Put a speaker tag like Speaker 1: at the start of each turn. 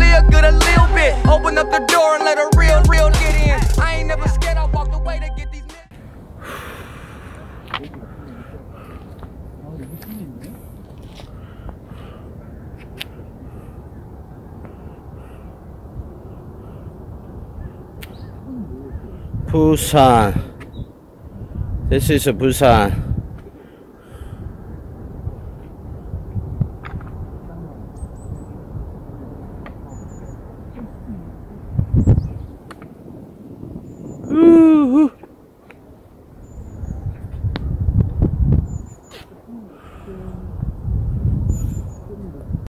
Speaker 1: live good a little bit. Open up the door and let a real get in. I ain't never scared, I walked away to get these men.
Speaker 2: Busan. This is Busan.